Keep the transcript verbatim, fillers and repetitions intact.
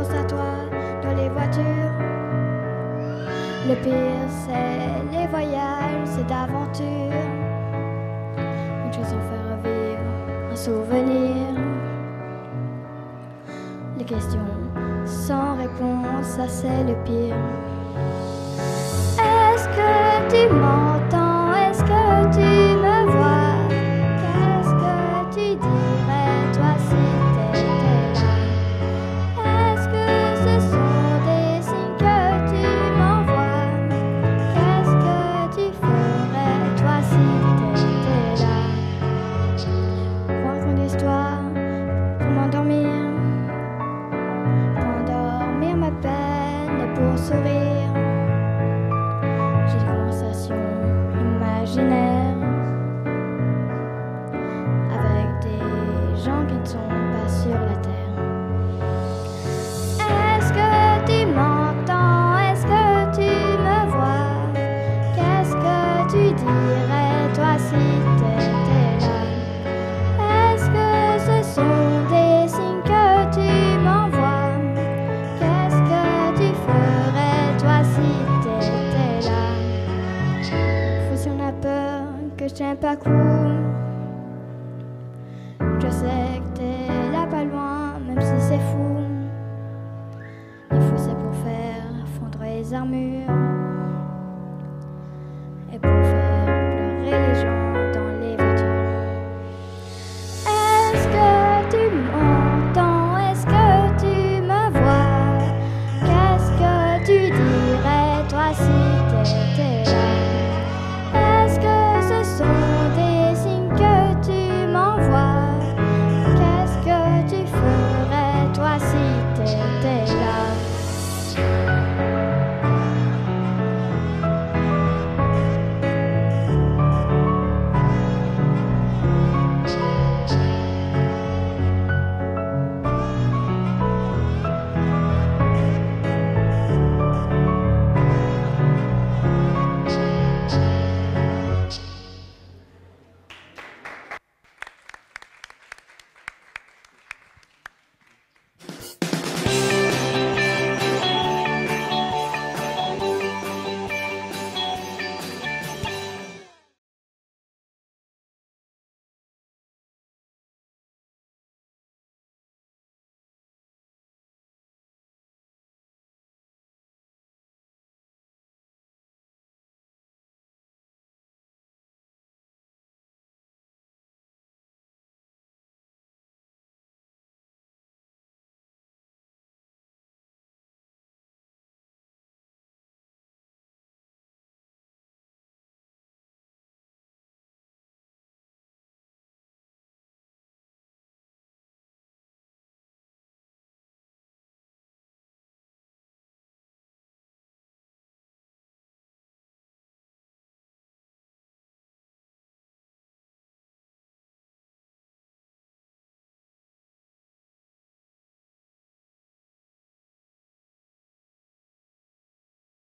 pense à toi dans les voitures. Le pire, c'est les voyages, c'est d'aventure. Une chose en faire revivre, un souvenir. Les questions sans réponse, ça c'est le pire. Est-ce que tu m'entends? Est-ce que tu me vois? Qu'est-ce que tu dirais, toi, si t'étais là? Est-ce que ce sont des signes que tu m'envoies? Qu'est-ce que tu ferais, toi, si t'étais là? Pour raconter une histoire, pour m'endormir, pour endormir ma peine et pour sourire. J'ai des conversations imaginaires avec des gens qui ne sont pas sur la terre. Est-ce que tu m'entends? Est-ce que tu me vois? Qu'est-ce que tu dirais, toi, si t'étais là? Est-ce que ce sont des signes que tu m'envoies? Qu'est-ce que tu ferais, toi, si t'étais là? Faut si on a peur que je tiens pas coup. Je sais que t'es là pas loin, même si c'est fou. Il faut ça pour faire fondre les armures.